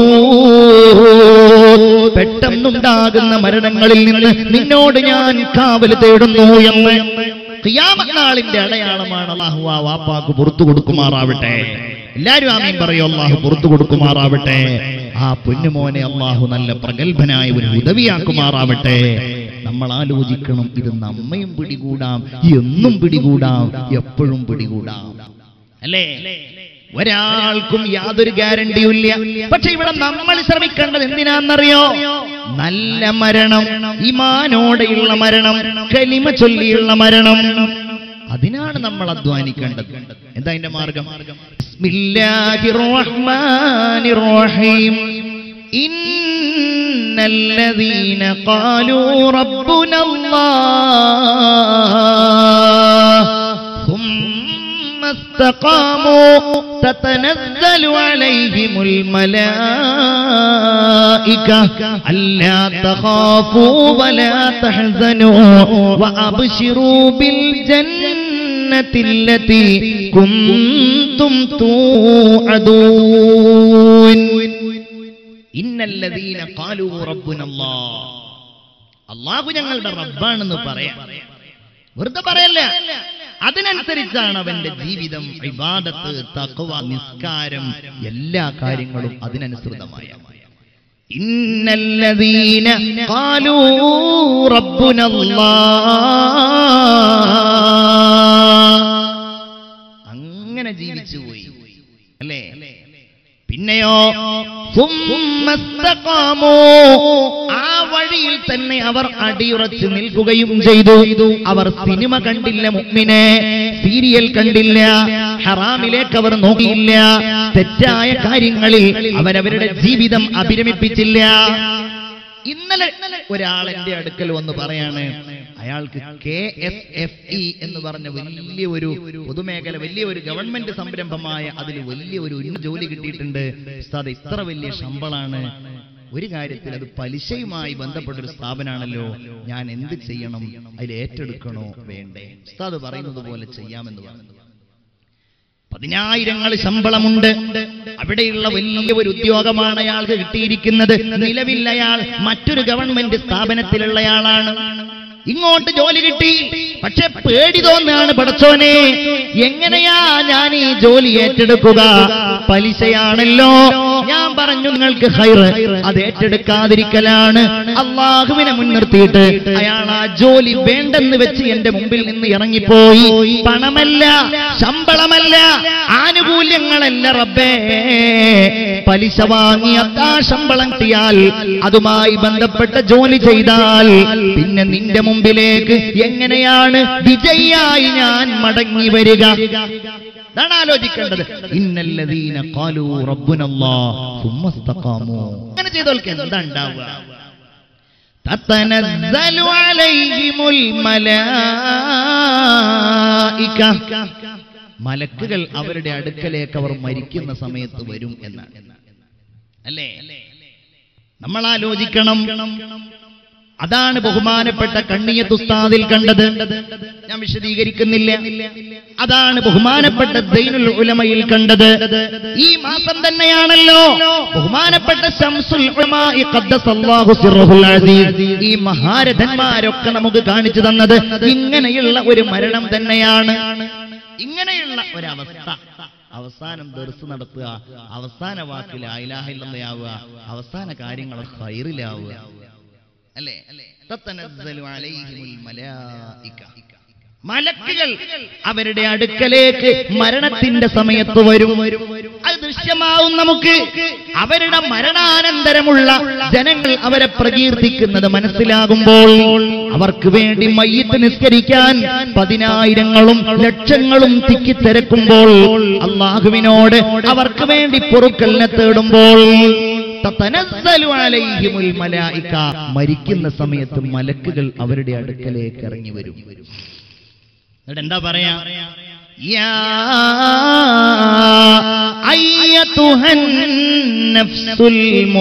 മൗത്ത്, പെട്ടെന്നുണ്ടാകുന്ന മരണങ്ങളിൽ നിന്ന് നിന്നോട് ഞാൻ കാവൽ തേടുന്നു എന്ന്. ഖിയാമത്ത് നാളിന്റെ അടയാളമാണ്. അല്ലാഹു ആ വാപ്പാക്ക് പുറത്തു കൊടുക്കുമാറാവട്ടെ. എല്ലാവരും ആമീൻ പറയോ. അല്ലാഹു പുറത്തു കൊടുക്കുമാറാവട്ടെ. ആ പൊന്നുമോനെ അല്ലാഹു നല്ല പ്രഗൽഭനായ ഒരു ഉദവിയാക്കുമാറാവട്ടെ. നമ്മൾ ആലോചിക്കണം, ഇത് നമ്മയും പിടികൂടാം, എന്നും പിടികൂടാം, എപ്പോഴും പിടികൂടാം, അല്ലേ? ഒരാൾക്കും യാതൊരു ഗ്യാരണ്ടിയുമില്ല. പക്ഷെ ഇവിടെ നമ്മൾ ശ്രമിക്കേണ്ടത് എന്തിനാണെന്നറിയോ? നല്ല മരണം, ഈമാനോടെയുള്ള മരണം, കലിമ ചൊല്ലിയുള്ള മരണം. അതിനാണ് നമ്മൾ അധ്വാനിക്കേണ്ടത്. എന്താ അതിന്റെ മാർഗം? ബിസ്മില്ലാഹിർ റഹ്മാനിർ റഹീം. ഇന്നല്ലദീന ഖാലൂ റബ്ബുനല്ലാഹ് استقاموا تتنزل عليهم الملائكة ألا تخافوا ولا تحزنوا وأبشروا بالجنة التي كنتم توعدون. إن الذين قالوا ربنا الله, അല്ലാഹു ഞങ്ങളുടെ റബ്ബാണെന്ന് പറയാം. വെറുതെ പറയല്ല, അതിനനുസരിച്ചാണ് അവന്റെ ജീവിതം, ഇബാദത്ത്, തഖ്വ, നിസ്കാരം, എല്ലാ കാര്യങ്ങളും അതിനനുസൃതമായ. ഇന്നല്ലദീന ഖാലൂ റബ്ബുനല്ലാഹ്, അങ്ങനെ ജീവിച്ചു പോയി, അല്ലേ? പിന്നെയോ സുമ്മസ്തഖാമൂ, ആ വഴിയിൽ തന്നെ അവർ അടിയുറച്ച് നിൽക്കുകയും ചെയ്തു. അവർ സിനിമ കണ്ടില്ല, മുഅ്മിനെ സീരിയൽ കണ്ടില്ല, ഹറാമിലേക്ക് അവർ നോക്കിയില്ല, തെറ്റായ കാര്യങ്ങളിൽ അവരവരുടെ ജീവിതം അഭിരമിപ്പിച്ചില്ല. ഇന്നലെ ഒരാൾ എന്റെ അടുക്കൽ വന്ന് പറയാണ്, അയാൾക്ക് KSFE എന്ന് പറഞ്ഞ വലിയൊരു പൊതുമേഖല, വലിയൊരു ഗവൺമെന്റ് സംരംഭമായ അതിൽ വലിയൊരു ജോലി കിട്ടിയിട്ടുണ്ട്. ഉസ്താദ്, ഇത്ര വലിയ ശമ്പളാണ്. ഒരു കാര്യത്തിൽ അത് പലിശയുമായി ബന്ധപ്പെട്ടൊരു സ്ഥാപനമാണല്ലോ, ഞാൻ എന്ത് ചെയ്യണം? അതിൽ ഏറ്റെടുക്കണോ വേണ്ടേ? ഉസ്താദ് പറയുന്നത് പോലെ ചെയ്യാമെന്ന് പറഞ്ഞു. 10,000 ശമ്പളമുണ്ട്. അവിടെയുള്ള വലിയ ഒരു ഉദ്യോഗമാണ് അയാൾക്ക് കിട്ടിയിരിക്കുന്നത്. നിലവിൽ അയാൾ മറ്റൊരു ഗവൺമെന്റ് സ്ഥാപനത്തിലുള്ളയാളാണ്. ഇങ്ങോട്ട് ജോലി കിട്ടി, പക്ഷെ പേടി തോന്നാണ്, പടച്ചോനെ എങ്ങനെയാ ഞാൻ ഈ ജോലി ഏറ്റെടുക്കുക? പലിശയാണല്ലോ, ഞാൻ പറഞ്ഞു നിങ്ങൾക്ക് ഖൈറ്, അത് ഏറ്റെടുക്കാതിരിക്കലാണ്. അള്ളാഹുവിനെ മുൻനിർത്തിയിട്ട് അയാൾ ആ ജോലി വേണ്ടെന്ന് വെച്ച് എന്റെ മുമ്പിൽ നിന്ന് ഇറങ്ങിപ്പോയി. പണമല്ല, ശമ്പളമല്ല, ആനുകൂല്യങ്ങളല്ല റബ്ബേ, പലിശ വാങ്ങി ആ ശമ്പളം കിട്ടിയാൽ അതുമായി ബന്ധപ്പെട്ട ജോലി ചെയ്താൽ പിന്നെ നിന്റെ മുമ്പിലേക്ക് എങ്ങനെയാണ് വിജയിയായി ഞാൻ മടങ്ങി വരിക? അതാണ് ആലോചിക്കേണ്ടത്. ഇന്നല്ലദീന ഖാലൂ റബ്ബുനല്ലാഹ് സുമ്മ ഇസ്തഖാമൂ. അങ്ങനെ ചെയ്തോൽക്ക് എന്താ ഉണ്ടാവുക? തതനസ്സലു അലൈഹിമുൽ മലായിക, മലക്കുകൾ അവരുടെ അടുക്കലേക്ക് അവർ മരിക്കുന്ന സമയത്ത് വരും എന്നാണ്. അല്ലേ? നമ്മൾ ആലോചിക്കണം. അതാണ് ബഹുമാനപ്പെട്ട കണ്ണിയത്ത് ഉസ്താദിൽ കണ്ടത്. ഞാൻ വിശദീകരിക്കുന്നില്ല. അതാണ് ബഹുമാനപ്പെട്ട ദൈനുൽ ഉലമയിൽ കണ്ടത്. ഈ മാസം തന്നെയാണല്ലോ ബഹുമാനപ്പെട്ട ശംസുൽ ഉലമാഇ ഖദ്ദസല്ലാഹു സിർറുൽ അസീസ് ഈ മഹാരഥന്മാരൊക്കെ നമുക്ക് കാണിച്ചു തന്നത് ഇങ്ങനെയുള്ള ഒരു മരണം തന്നെയാണ്. ഇങ്ങനെയുള്ള ഒരവസ്ഥ. അവസാനം ദർസ് നടത്തുക, അവസാന വാക്കിൽ ലാ ഇലാഹ ഇല്ലല്ലാഹ് ആവുക, അവസാന കാര്യങ്ങൾ ഖൈറിലാവുക. അല്ലേ? തതനസ്സലു അലൈഹിമുൽ മലായിക, മലക്കുകൾ അവരുടെ അടുക്കലേക്ക് മരണത്തിന്റെ സമയത്ത് വരും. അത് ദൃശ്യമാവും നമുക്ക്. അവരുടെ മരണാനന്തരമുള്ള ജനങ്ങൾ അവരെ പ്രകീർത്തിക്കുന്നത് മനസ്സിലാകുമ്പോൾ അവർക്ക് വേണ്ടി മയ്യിത്ത് നിസ്കരിക്കാൻ പതിനായിരങ്ങളും ലക്ഷങ്ങളും തിക്കിത്തിരക്കുമ്പോൾ അല്ലാഹുവിനോട് അവർക്ക് വേണ്ടി പൊറുക്കലിനെ തേടുമ്പോൾ തതനസ്സലു അലൈഹിമുൽ മലായിക, മരിക്കുന്ന സമയത്ത് മലക്കുകൾ അവരുടെ അടുക്കലേക്ക് ഇറങ്ങി വരും. എന്നിട്ട് എന്താ പറയാ? യാ അയ്യതുഹൻ നഫ്സുൽ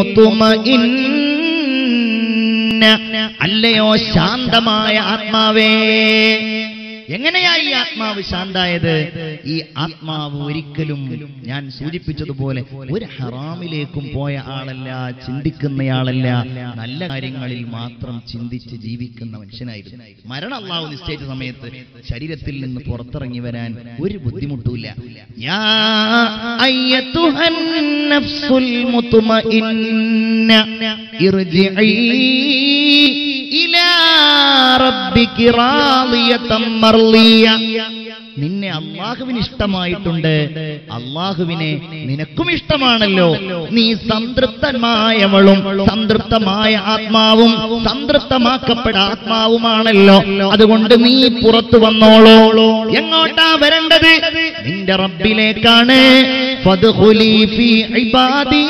മുത്മഇന്ന, അല്ലയോ ശാന്തമായ ആത്മാവേ. എങ്ങനെയാ ഈ ആത്മാവ് ശാന്തായത്? ഈ ആത്മാവ് ഒരിക്കലും ഞാൻ സൂചിപ്പിച്ചതുപോലെ ഒരു ഹറാമിലേക്കും പോയ ആളല്ല, ചിന്തിക്കുന്നയാളല്ല, നല്ല കാര്യങ്ങളിൽ മാത്രം ചിന്തിച്ച് ജീവിക്കുന്ന മനുഷ്യനായിരുന്നു. മരണം അല്ലാഹു നിശ്ചയിച്ച സമയത്ത് ശരീരത്തിൽ നിന്ന് പുറത്തിറങ്ങി വരാൻ ഒരു ബുദ്ധിമുട്ടുമില്ല. യാ അയ്യതുഹൻ നഫ്സുൽ മുത്മഇന്ന ഇർജിഇ ഇലാ റബ്ബികി റാളിയതൻ മർളിയ. നിന്നെ അല്ലാഹുവിന് ഇഷ്ടമായിട്ടുണ്ട്, അല്ലാഹുവിനെ നിനക്കും ഇഷ്ടമാണല്ലോ. നീ സംതൃപ്തമായവളും സംതൃപ്തമായ ആത്മാവും സംതൃപ്തമാക്കപ്പെട്ട ആത്മാവുമാണല്ലോ. അതുകൊണ്ട് നീ പുറത്തു വന്നോളൂ. എങ്ങോട്ടാ വരേണ്ടത്? നിന്റെ റബ്ബിലേക്കാണ്. ഫദ്ഖുലി ഫീ ഇബാദി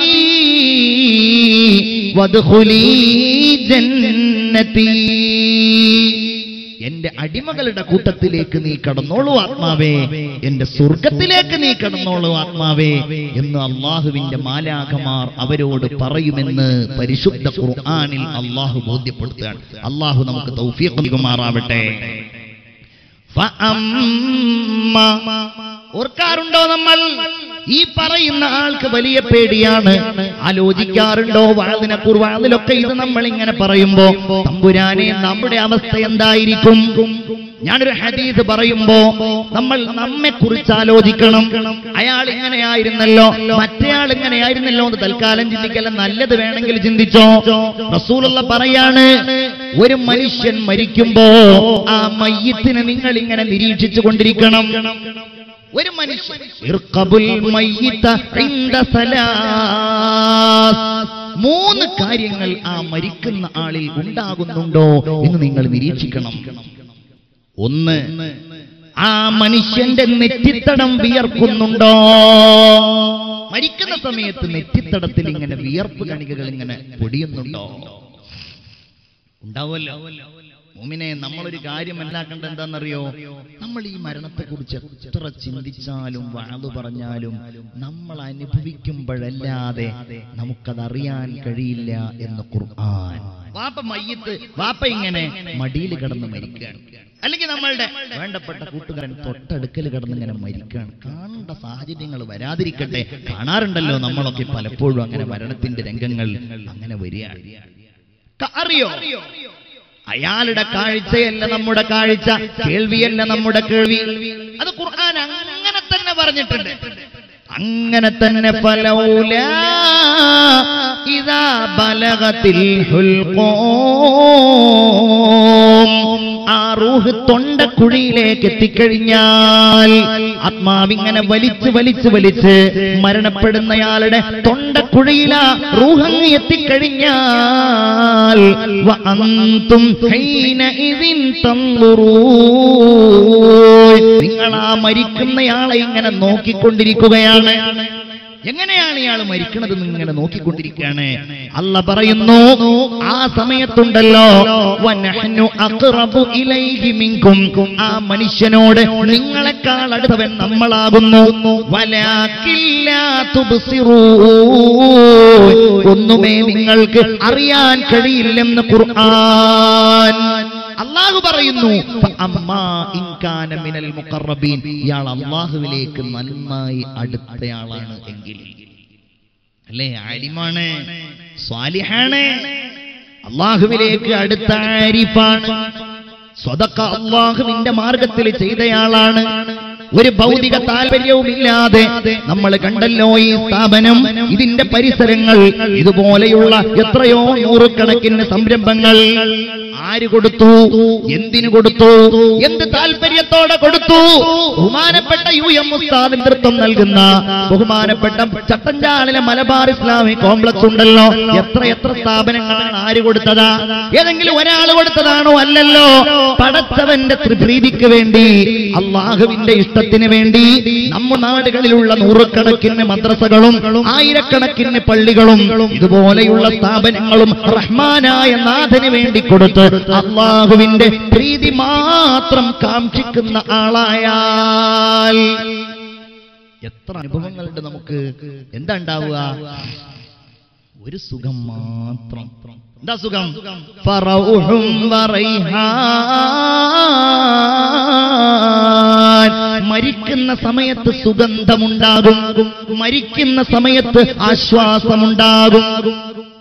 വദ്ഖുലി ജന്നതി. എന്റെ അടിമകളുടെ കൂട്ടത്തിലേക്ക് നീ കടന്നോളൂ ആത്മാവേ, എന്റെ സ്വർഗത്തിലേക്ക് നീ കടന്നോളൂ ആത്മാവേ എന്ന് അള്ളാഹുവിന്റെ മാലാഖമാർ അവരോട് പറയുമെന്ന് പരിശുദ്ധ ഖുർആനിൽ അള്ളാഹു ബോധ്യപ്പെടുത്തുകയാണ്. അള്ളാഹു നമുക്ക് തൗഫീഖ് നൽകുമാറാവട്ടെ. ഓർക്കാറുണ്ടോ നമ്മൾ? ഈ പറയുന്ന ആൾക്ക് വലിയ പേടിയാണ്. ആലോചിക്കാറുണ്ടോ? വാളിലൊക്കെ ഇത് നമ്മൾ ഇങ്ങനെ പറയുമ്പോ തമ്പുരാനെ നമ്മുടെ അവസ്ഥ എന്തായിരിക്കും? ഞാനൊരു ഹദീസ് പറയുമ്പോ നമ്മൾ നമ്മെ കുറിച്ച് ആലോചിക്കണം. അയാൾ ഇങ്ങനെയായിരുന്നല്ലോ, മറ്റേയാൾ ഇങ്ങനെയായിരുന്നല്ലോ എന്ന് തൽക്കാലം ചിന്തിക്കല്ല, നല്ലത് വേണമെങ്കിൽ ചിന്തിച്ചോ. റസൂലുള്ള പറയാണ്, ഒരു മനുഷ്യൻ മരിക്കുമ്പോ ആ മയ്യിത്തിനെ നിങ്ങൾ ഇങ്ങനെ നിരീക്ഷിച്ചു കൊണ്ടിരിക്കണം. ഒരു മനുഷ്യൻ മൂന്ന് കാര്യങ്ങൾ ആ മരിക്കുന്ന ആളിൽ ഉണ്ടാകുന്നുണ്ടോ എന്ന് നിങ്ങൾ നിരീക്ഷിക്കണം. ഒന്ന്, ആ മനുഷ്യന്റെ നെറ്റിത്തടം വിയർക്കുന്നുണ്ടോ? മരിക്കുന്ന സമയത്ത് നെറ്റിത്തടത്തിൽ ഇങ്ങനെ വിയർപ്പ് കണികകൾ ഇങ്ങനെ പൊടിയുന്നുണ്ടോ? ഉണ്ടാവുമല്ലോ. മുഅ്മിനെ, നമ്മളൊരു കാര്യം മനസ്സിലാക്കേണ്ടത് എന്താണെന്നറിയോ? നമ്മൾ ഈ മരണത്തെക്കുറിച്ച് എത്ര ചിന്തിച്ചാലും വഅദ് പറഞ്ഞാലും നമ്മൾ അനുഭവിക്കുമ്പോഴല്ലാതെ നമുക്കതറിയാൻ കഴിയില്ല എന്ന് ഖുർആൻ. വാപ്പ ഇങ്ങനെ മടിയിൽ കിടന്ന് മരിക്കുകയാണ്, അല്ലെങ്കിൽ നമ്മളുടെ വേണ്ടപ്പെട്ട കൂട്ടുകാരൻ തൊട്ടടുക്കൽ കിടന്ന് ഇങ്ങനെ മരിക്കുകയാണ്. കാണേണ്ട സാഹചര്യങ്ങൾ വരാതിരിക്കട്ടെ. കാണാറുണ്ടല്ലോ നമ്മളൊക്കെ പലപ്പോഴും അങ്ങനെ മരണത്തിന്റെ രംഗങ്ങൾ അങ്ങനെ വരികയാണ്. അറിയോ? അയാളുടെ കാഴ്ചയല്ല നമ്മുടെ കാഴ്ച, കേൾവിയല്ല നമ്മുടെ കേൾവി. അത് ഖുർആൻ അങ്ങനെ തന്നെ പറഞ്ഞിട്ടുണ്ട്. അങ്ങനെ തന്നെ ഫലൗലാ ഇദാ ബലഗത്തിൽ ഹുൽഖൂം, ആ റൂഹ് തൊണ്ടക്കുഴിയിലേക്ക് എത്തിക്കഴിഞ്ഞാൽ, ആത്മാവിങ്ങനെ വലിച്ച് വലിച്ച് വലിച്ച് മരണപ്പെടുന്നയാളുടെ തൊണ്ടക്കുഴിയില റൂഹങ്ങ് എത്തിക്കഴിഞ്ഞാൽ വഅൻതും ഹീനഇദിൻ തൻദുറൂൻ, നിങ്ങൾ ആ മരിക്കുന്നയാളെ ഇങ്ങനെ നോക്കിക്കൊണ്ടിരിക്കുകയാണ്. എങ്ങനെയാണ് ഇയാൾ മരിക്കണത് ഇങ്ങനെ നോക്കിക്കൊണ്ടിരിക്കുകയാണ്. അല്ലാഹ് പറയുന്നു, ആ സമയത്തുണ്ടല്ലോ വനഹ്നു അഖ്റബു ഇലൈഹി മിൻകും, ആ മനുഷ്യനോട് നിങ്ങളെക്കാൾ അടുത്തവൻ നമ്മളാകുന്നു. വലാകിൻ ലാ തുബ്സിറൂൻ, ഒന്നുമേ നിങ്ങൾക്ക് അറിയാൻ കഴിയില്ലെന്ന് ഖുർആൻ. അല്ലാഹു പറയുന്നു, ഫഅമ്മാ ഇൻ കാന മിനൽ മുഖറബീൻ, ഇയാൾ അല്ലാഹുവിലേക്ക് നന്നായി അടുത്തയാളാണ് എങ്കിൽ, അല്ലേ, ആലിമാണ്, സ്വാലിഹാണ്, അല്ലാഹുവിലേക്ക് അടുത്ത ആരിഫാണ്, സ്വതക്ക അല്ലാഹുവിന്റെ മാർഗത്തിൽ ചെയ്തയാളാണ്, ഒരു ഭൗതിക താല്പര്യവുമില്ലാതെ. നമ്മൾ കണ്ടല്ലോ ഈ സ്ഥാപനം, ഇതിന്റെ പരിസരങ്ങൾ, ഇതുപോലെയുള്ള എത്രയോ നൂറുകണക്കിന് സംരംഭങ്ങൾ ആര് കൊടുത്തു, എന്തിനു കൊടുത്തു, എന്ത് താല്പര്യത്തോടെ കൊടുത്തു? ബഹുമാനപ്പെട്ട UM ഉസ്താദ് നേതൃത്വം നൽകുന്ന ബഹുമാനപ്പെട്ട ചട്ടഞ്ചാലിലെ മലബാർ ഇസ്ലാമിക് കോംപ്ലക്സ് ഉണ്ടല്ലോ, എത്ര സ്ഥാപനങ്ങളാണ് ആര് കൊടുത്തതാ? ഏതെങ്കിലും ഒരാൾ കൊടുത്തതാണോ? അല്ലല്ലോ. പടച്ചവന്റെ പ്രീതിക്ക് വേണ്ടി, അള്ളാഹുവിന്റെ ഇഷ്ടത്തിന് വേണ്ടി നമ്മുടെ നാടുകളിലുള്ള നൂറുകണക്കിന് മദ്രസകളും ആയിരക്കണക്കിന് പള്ളികളും ഇതുപോലെയുള്ള സ്ഥാപനങ്ങളും റഹ്മാനായ നാഥന് വേണ്ടി കൊടുത്ത് അള്ളാഹുവിന്റെ പ്രീതി മാത്രം കാക്ഷിക്കുന്ന ആളായാൽ എത്ര അനുഭവങ്ങളുണ്ട് നമുക്ക്. എന്താ ഉണ്ടാവുക? ഒരു സുഖം മാത്രം. എന്താ സുഖം? ഫറൗഹും വറൈഹാൻ, മരിക്കുന്ന സമയത്ത് സുഗന്ധമുണ്ടാകും, മരിക്കുന്ന സമയത്ത് ആശ്വാസമുണ്ടാകും.